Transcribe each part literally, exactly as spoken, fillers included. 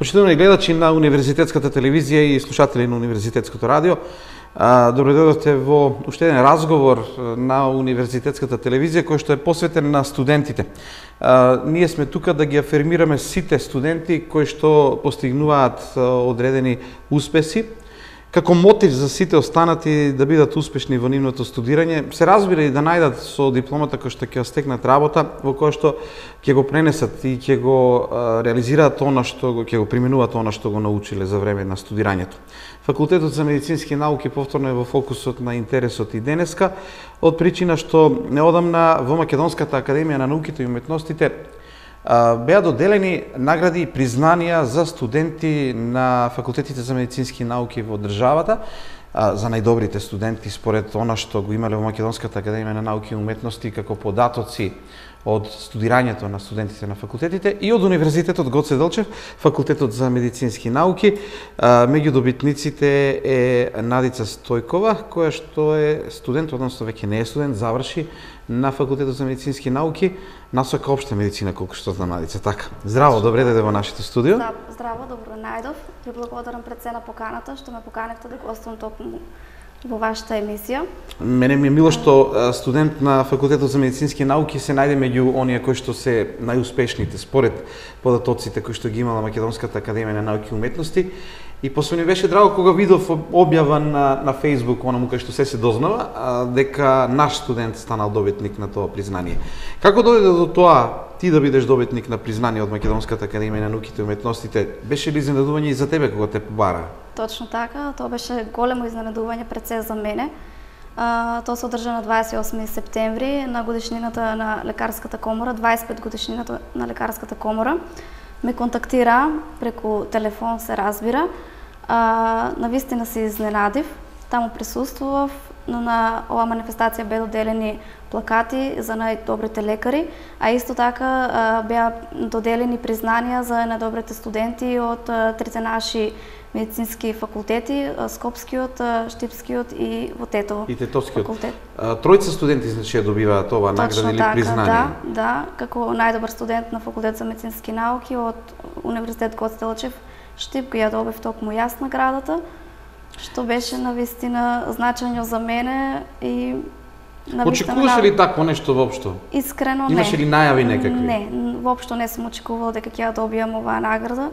Почитувани гледачи на Универзитетската телевизија и слушатели на Универзитетското радио, добро дојдовте во уште еден разговор на Универзитетската телевизија кој што е посветен на студентите. Ние сме тука да ги афирмираме сите студенти кои што постигнуваат одредени успеси, како мотив за сите останати да бидат успешни во нивното студирање, се разбира и да најдат со дипломата кој што ќе стекнат работа, во која што ќе го пренесат и ќе го реализираат она што ќе го применуваат она што го научиле за време на студирањето. Факултетот за медицински науки повторно е во фокусот на интересот и денеска, од причина што неодамна во Македонската академија на науките и уметностите беа доделени награди и признанија за студенти на факултетите за медицински науки во државата, за најдобрите студенти според она што го имале во Македонската академија на науки и уметности како податоци од студирањето на студентите на факултетите и од Универзитетот Гоце Делчев, факултетот за медицински науки. Меѓу добитниците е Надица Стојкова, која што е студент, односно веќе не е студент, заврши на факултетот за медицински науки, насока општа медицина, колку што знам, Надица. Така, здраво, добре дојде во нашето студио. Здраво, добро најдов. Ви благодарам пред се на поканата, што ме поканевте да гостувам токму во вашата емисија. Мене ми е мило што студент на факултетот за медицински науки се најде меѓу оние кои што се најуспешните според податоците кои што ги имала Македонската академија на науки и уметности. И после ми беше драго кога видов објава на, на Facebook, онаму кај што се се дознава, дека наш студент станал добитник на тоа признание. Како дојде до тоа ти да бидеш добитник на признание од Македонската академија на науките и уметностите? Беше ли изненадување и за тебе кога те побара? Точно така, тоа беше големо изненадување пред се за мене. А, тоа се одржа на дваесет и осми септември на годишнината на лекарската комора, дваесет и пет годишнината на лекарската комора. Ме контактира преку телефон, се разбира. А, навистина се изненадив. Таму присуствував, но на оваа манифестација беа доделени плакати за најдобрите лекари, а исто така а, беа доделени признанија за најдобрите студенти од а, трите наши медицински факултети, Скопскиот, Штипскиот и во Тетово. И Тетовскиот факултет. Тројца студенти значи добиваат ова награда или така, признание? Да, да, како најдобар студент на факултет за медицински науки од Универзитет Гоце Делчев, Штип, ја добив токму јас наградата, што беше навистина значања за мене и очекуваше ли такво нешто воопшто? Искрено не. Имаше ли најави некакви? Не, воопшто не сум очекувала дека ќе ја добијам оваа награда.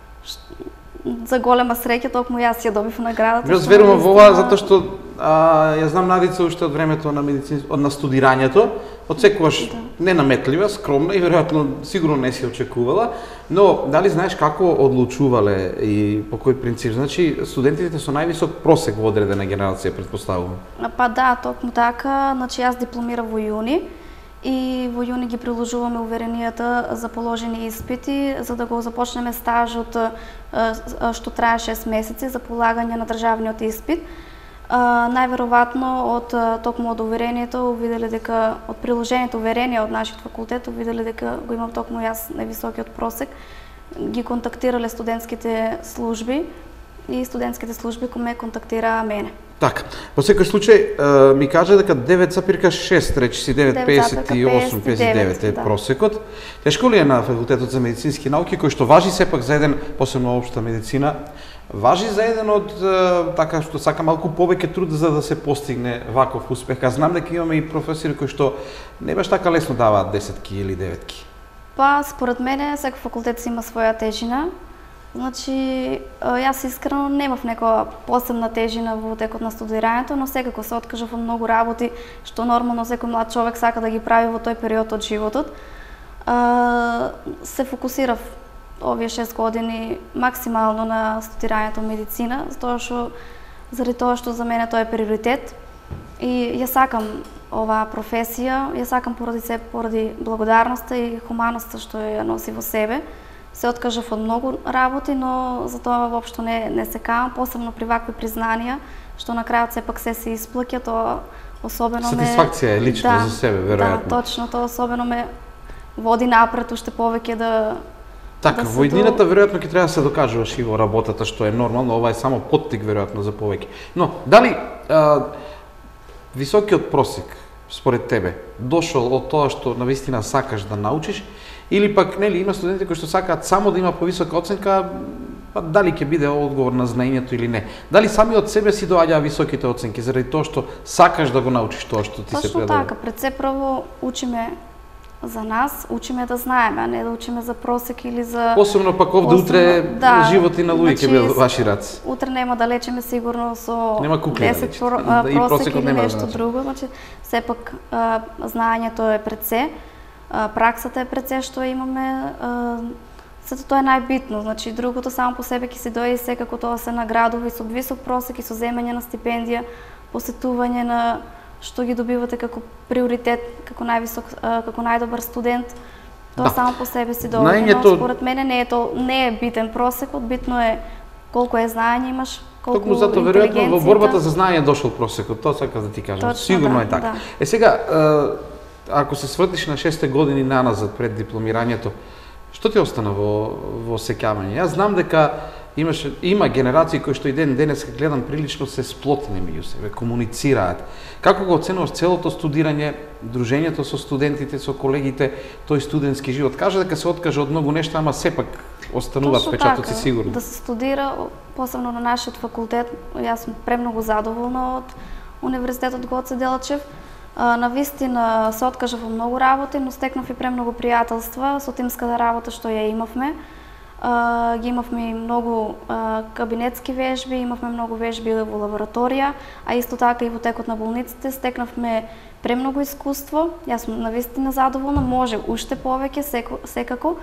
За голема среќа токму јас ја добив наградата. Јас верувам во ова затоа што а, ја знам Надица уште од времето на медицинско, од на студирањето, одсекогаш да. Ненаметлива, скромна и веројатно сигурно не си очекувала, но дали знаеш како одлучувале и по кој принцип? Значи студентите со највисок просек во одредена генерација, претпоставувам. Па да, токму така, значи јас дипломирав во јуни и во јуни ги приложуваме уверенијата за положени испити за да го започнеме стажот што трае шест месеци за полагање на државниот испит. Најверојатно од токму од уверението увиделе дека од приложените уверенија од нашиот факултет увиделе дека го имам токму јас највисокиот просек. Ги контактирале студентските служби и студентските служби кои ме контактираа мене. Така, во секој случај ми кажа дека девет запирка шест, речи си девет песет и осум песет и девет е просекот. Тешко ли е на факултетот за медицински науки кој што важи сепак за еден, посебно општа медицина, важи за еден од така што сака малку повеќе труд за да се постигне ваков успех. А знам дека имаме и професори кои што не баш така лесно даваат десетки или деветки. Па според мене секој факултет си има своја тежина. Значи, јас искрено немав некоја посебна тежина во текот на студирањето, но секако се откажав од многу работи, што нормално секој млад човек сака да ги прави во тој период од животот. Се фокусирав овие шест години максимално на студирањето медицина, затоа што заради тоа што за мене тоа е приоритет и ја сакам оваа професија, ја сакам поради се поради благодарноста и хуманоста што ја носи во себе. Се откажав од многу работи, но за тоа воопшто не, не се каам, посебно при вакви признанија, што на крајот сепак се се исплаќа, тоа особено ме... Сатисфакција е лично да, за себе, веројатно. Да, точно, тоа особено ме води напред уште повеќе да... Така, да во иднината веројатно ќе треба да се докажуваш и во работата, што е нормално, ова е само поттик веројатно за повеќе. Но, дали а, високиот просек, според тебе, дошол од тоа што навистина сакаш да научиш, Или пак, нели, има студенти кои што сакаат само да има повисока оценка, па дали ќе биде одговор на знаењето или не. Дали сами од себе си доаѓаа високите оценки заради тоа што сакаш да го научиш тоа што ти Точно се предава? Точно така, пред се прво учиме за нас, учиме да знаеме, а не да учиме за просек или за... Посебно пак овде Посебно, утре да, животи на луѓе ќе значи, бидат ваши раци. Утре нема да лечиме сигурно со Нема кукли да десет лечите. про, Да, и просек просекот или нема да нешто значи. друго, значи сепак а, знаењето е пред се, а, праксата е пред се што имаме, а, сето тоа е најбитно, значи другото само по себе ќе се дојде секако тоа се наградува и со висок просек и со земање на стипендија, посетување на што ги добивате како приоритет, како највисок, а, како најдобар студент. Тоа Да. само по себе си доаѓа, Знаењето- но според мене не е то, не е битен просекот, битно е колку е знаење имаш, колку Токму затоа веројатно во интелигенцијата. борбата за знаење дошол просекот, тоа сакам да ти кажам. Точно, Сигурно да, е така. да. Е сега, е, ако се свртиш на шесте години наназад пред дипломирањето, што ти остана во во сеќавање? Јас знам дека имаше има генерации кои што и ден денес гледам прилично се сплотени меѓу себе, комуницираат. Како го оценуваш целото студирање, дружењето со студентите, со колегите, тој студентски живот? Кажа дека се откажа од многу нешта, ама сепак остануваат Точно впечатоци така, сигурно. Да се студира, посебно на нашиот факултет, јас сум премногу задоволна од Универзитетот Гоце Делчев. А, навистина се откажав во многу работи, но стекнав и премногу пријателства со тимската работа што ја имавме. Uh, ги имавме и многу uh, кабинетски вежби, имавме многу вежби во лабораторија, а исто така и во текот на болниците стекнавме премногу искуство. Јас сум навистина задоволна, може уште повеќе секо, секако,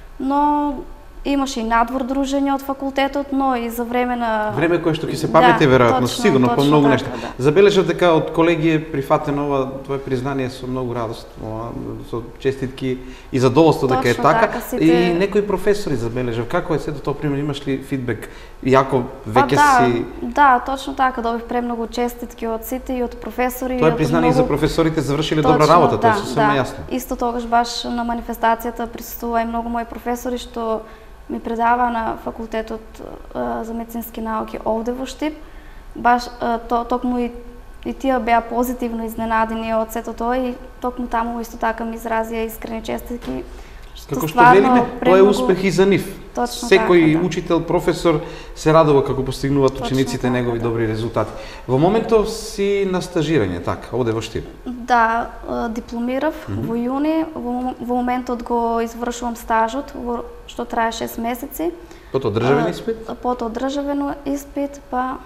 но имаше и надвор дружење од факултетот, но и за време на... Време кое што ќе се памети Да, веројатно, точно, сигурно по точно многу така, нешта. да. Забележав дека од колеги е прифатено ова твое признание со многу радост, ова, со честитки и задоволство дека е Точно така. така, сите- И некои професори забележав. Како е сето тоа пример? Имаш ли фидбек? Иако Па веќе да, си... да, точно така, добив премногу честитки од сите и од професори. Тоа и е од признание многу... за професорите завршиле добра Точно, работа, тоа да, е сосема да. јасно. Исто тогаш баш на манифестацијата присуствува и многу мои професори што ми предава на факултетот а, за медицински науки овде во Штип. Баш а, то, токму и, и тие беа позитивно изненадени од сето тоа и токму таму исто така ми изразија искрени честитки. Како што стварно велиме, тоа е премногу- успех и за нив. Точно Секој така, да. учител, професор се радува како постигнуваат Точно учениците така, негови да. добри резултати. Во моментов си на стажирање, така, овде во Штип. Да, а, дипломирав во јуни, во, мом- во моментот го извршувам стажот, во, што трае шест месеци. Потоа државен А, испит Потоа државен испит, па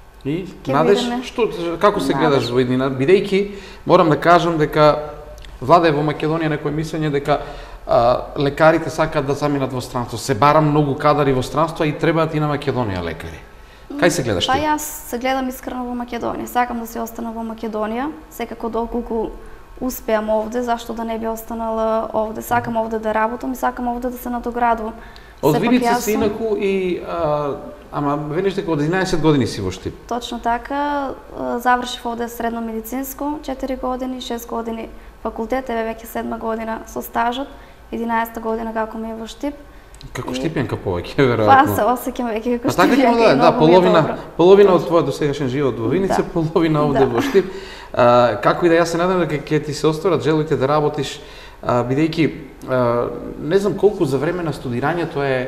и ќе надеж, видиме. што, како се Надеж. гледаш во иднина? Бидејќи, морам да кажам дека владае во Македонија некој мислење дека а, лекарите сакаат да заминат во странство. Се бара многу кадари во странство, а и требаат и на Македонија лекари. Кај се гледаш Па ти? јас се гледам искрено во Македонија. Сакам да се остана во Македонија, секако доколку успеам овде, зашто да не би останала овде. Сакам овде да работам и сакам овде да се надоградувам. Од Сепак Виница јас си сум- инаку и а, ама велиш дека од единаесет години си во Штип. Точно така, а, завршив овде средно медицинско, четири години, шест години факултет, еве веќе седма година со стажот, единаесета година како ми е во Штип. Како И- Штипјанка повеќе, Па веројатно. се осеќам веќе како А така ќе му Штипјанка да, и да, многу ми е половина, добро. половина од твојот досегашен живот во Виница, Да. половина овде Да. во Штип. А, како и да јас се надам дека ќе ти се остварат желите да работиш, а, бидејќи а, не знам колку за време на студирањето е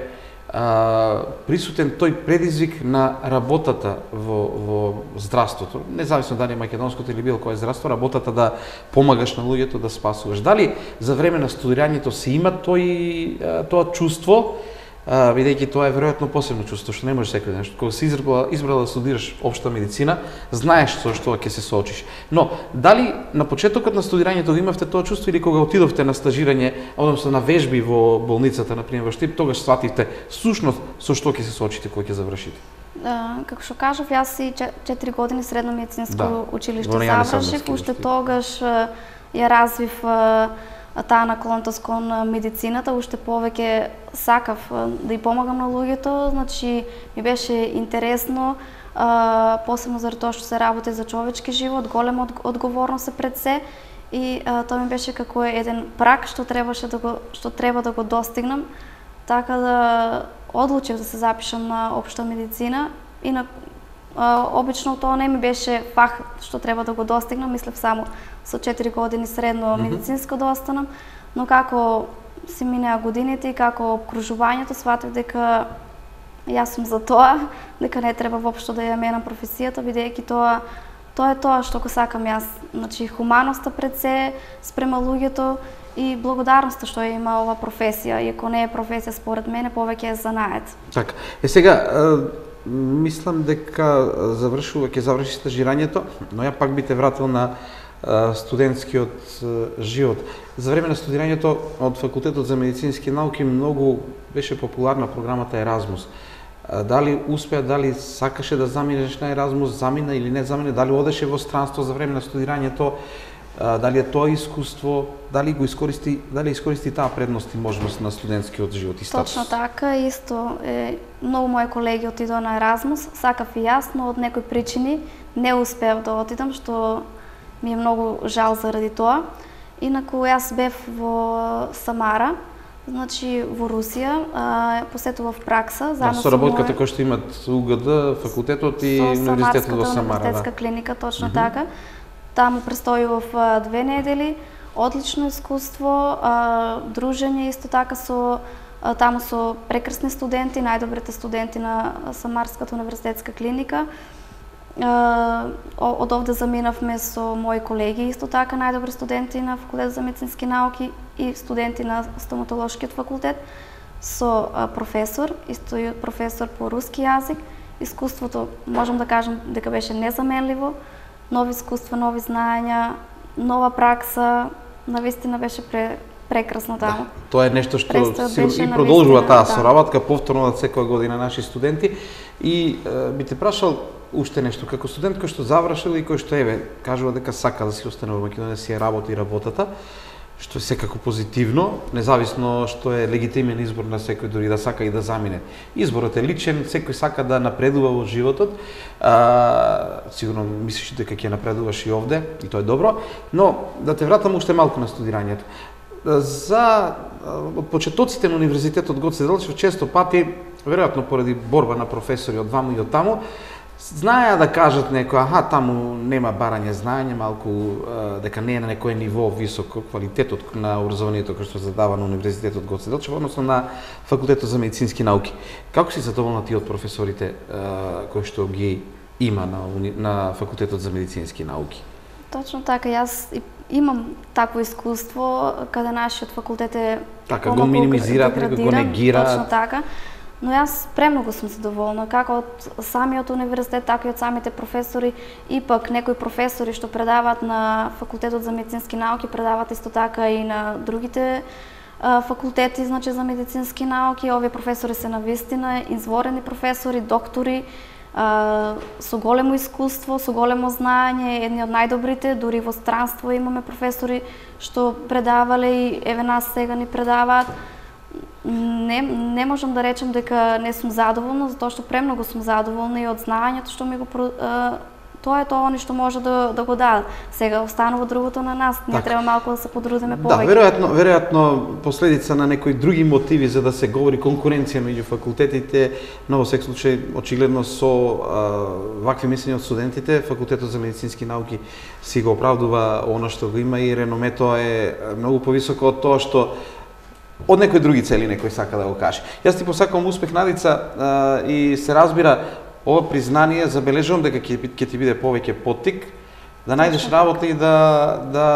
а, присутен тој предизвик на работата во, во здравството, независно дали е македонското или било кое здравство, работата да помагаш на луѓето, да спасуваш. Дали за време на студирањето се има тој, а, тоа чувство, а, бидејќи тоа е веројатно посебно чувство, што не може секој ден. Кога си избрала, избрала да студираш општа медицина, знаеш со што ќе се соочиш. Но, дали на почетокот на студирањето го имавте тоа чувство или кога отидовте на стажирање, односно на вежби во болницата, например во Штип, тогаш свативте сушност со што ќе се соочите кога ќе завршите? А, како што кажав, јас и че- четири години средно медицинско Да. училиште Во Јане завршив, Сандовски уште училиште. тогаш а, ја развив а, таа наклонетост кон а, медицината, уште повеќе сакав а, да и помагам на луѓето, значи ми беше интересно, а, посебно заради тоа што се работи за човечки живот, голема од, одговорност е пред се и а, тоа ми беше како еден прак што требаше да го што треба да го достигнам, така да одлучив да се запишам на општа медицина и на а, обично тоа не ми беше фах што треба да го достигнам, мислев само со четири години средно медицинско да останам, но како си минеа годините и како обкружувањето сватив дека јас сум за тоа, дека не треба воопшто да ја менам професијата, бидејќи тоа тоа е тоа што го сакам јас. Значи хуманоста пред се спрема луѓето и благодарноста што ја има ова професија, иако не е професија според мене, повеќе е занает. Така. Е сега мислам дека завршува ќе заврши стажирањето, но ја пак би те вратил на студентскиот живот. За време на студирањето од Факултетот за медицински науки многу беше популарна програмата Еразмус. Дали успеа, дали сакаше да заминеш на Еразмус, замина или не замина, дали одеше во странство за време на студирањето, дали е тоа искуство, дали го искористи, дали искористи таа предност и можност на студентскиот живот и статус? Точно така, исто е, многу мои колеги отидоа на Еразмус, сакав и јас, но од некои причини не успеав да отидам, што ми е многу жал заради тоа. Инаку јас бев во Самара, значи во Русија, посетував пракса заедно со соработката која што имат УГД, факултетот и универзитетот во Самара. Универзитетска клиника, точно така. Таму престојував две недели, одлично искуство, дружење исто така со таму со прекрасни студенти, најдобрите студенти на Самарската универзитетска клиника. Од овде заминавме со мои колеги, исто така најдобри студенти на Факултетот за медицински науки и студенти на стоматолошкиот факултет, со професор, исто и професор по руски јазик. Искуството, можам да кажам дека беше незаменливо, нови искуства, нови знаења, нова пракса, навистина беше пре, прекрасно таму. Да, тоа е нешто што и продолжува таа да. соработка повторно од секоја година наши студенти. И е, би те прашал уште нешто, како студент кој што завршил и кој што еве кажува дека сака да си остане во Македонија, да си ја работи работата, што е секако позитивно, независно што е легитимен избор на секој, дури да сака и да замине. Изборот е личен, секој сака да напредува во животот. А, сигурно мислиш дека ќе напредуваш и овде, и тоа е добро, но да те вратам уште малку на студирањето. За од почетоците на универзитетот Гоце Делчев често пати, веројатно поради борба на професори од ваму и од таму, знаеа да кажат некој, аха, таму нема барање знаење, малку дека не е на некој ниво високо квалитетот на образованието кој што задава на универзитетот Гоце Делчев, односно на Факултетот за медицински науки. Како си задоволна ти од професорите кои што ги има на, на Факултетот за медицински науки? Точно така, јас имам такво искуство каде нашиот факултет е така го минимизираат, него го негираат. Точно така. Но јас премногу сум задоволна, како од самиот универзитет, така и од самите професори. Ипак некои професори што предаваат на Факултетот за медицински науки, предаваат исто така и на другите а, факултети, значи за медицински науки. Овие професори се навистина изворени професори, доктори, а, со големо искуство, со големо знаење, едни од најдобрите, дури во странство имаме професори што предавале и еве нас сега ни предаваат. Не, не можам да речем дека не сум задоволна, затоа што премногу сум задоволна и од знаењето што ми го а, тоа е тоа они што може да, да го дадат. Сега останува другото на нас, ние треба малку да се подрудиме повеќе. Да, веројатно, веројатно последица на некои други мотиви за да се говори конкуренција меѓу факултетите, но во секој случај очигледно со а, вакви мислења од студентите, Факултетот за медицински науки си го оправдува она што го има и реномето е многу повисоко од тоа што од некои други цели некој сака да го каже. Јас ти посакувам успех, Надица, а, и се разбира ова признание, забележувам дека ќе ќе ти биде повеќе поттик да најдеш работа и да да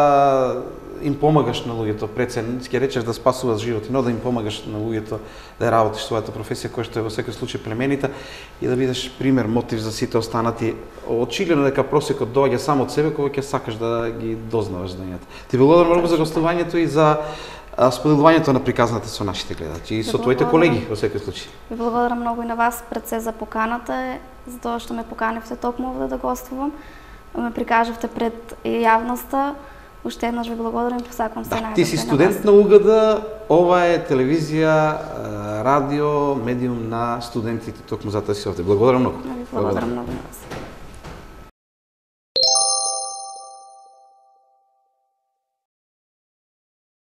им помагаш на луѓето. Пред се ќе речеш да спасуваш животи, но да им помагаш на луѓето да работиш својата професија која што е во секој случај племенита и да бидеш пример, мотив за сите останати. Очигледно дека просекот доаѓа само од себе кога ќе сакаш да ги дознаваш знањата. Ти благодарам многу за гостувањето и за споделувањето на приказната со нашите гледачи и со твоите колеги во секој случај. Ви благодарам многу и на вас пред се за поканата, за тоа што ме поканивте токму овде да гостувам. Ме прикажавте пред јавноста. Уште еднаш ви благодарам и посакувам се најдобро. Ти си студент на УГД, ова е телевизија, радио, медиум на студентите, токму затоа си овде. Благодарам многу. Ви благодарам многу на вас.